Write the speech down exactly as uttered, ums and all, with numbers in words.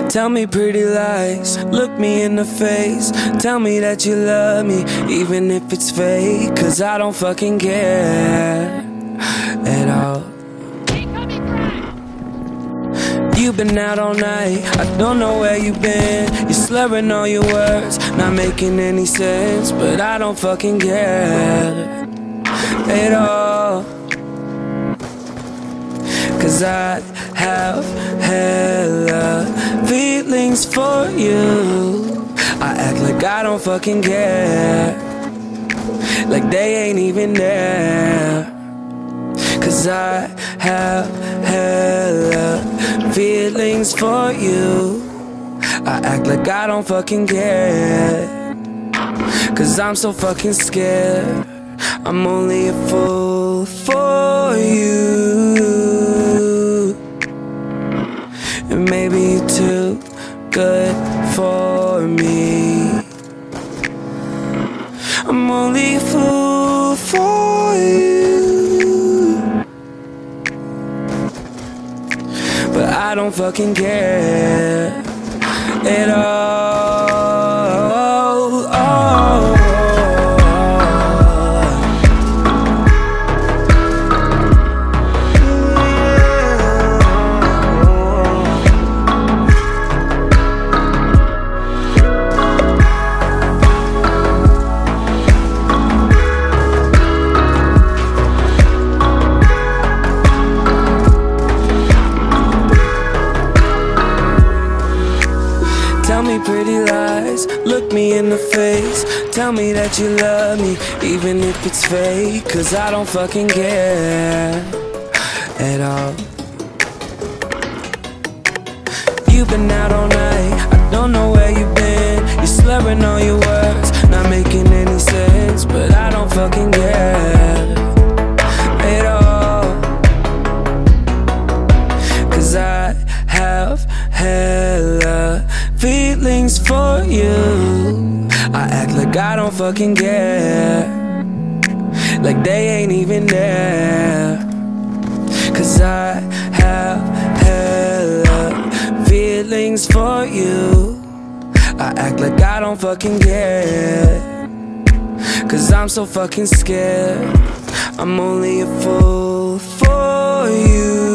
Tell me pretty lies, look me in the face. Tell me that you love me, even if it's fake. Cause I don't fucking care at all. You've been out all night, I don't know where you've been. You're slurring all your words, not making any sense. But I don't fucking care at all. Cause I have hella feelings for you. I act like I don't fucking care, like they ain't even there. Cause I have hella feelings for you. I act like I don't fucking care, cause I'm so fucking scared. I'm only a fool for you, and maybe you're too good for me. I'm only a fool for you, but I don't fucking care at all. Oh. Tell me pretty lies, look me in the face. Tell me that you love me, even if it's fake. Cause I don't fucking care at all. You've been out all night, I don't know where you've been. You're slurring all your words, not making any sense. But I don't fucking care at all. Cause I have hella feelings for you. I act like I don't fucking care, like they ain't even there. Cause I have hella feelings for you. I act like I don't fucking care, cause I'm so fucking scared. I'm only a fool for you.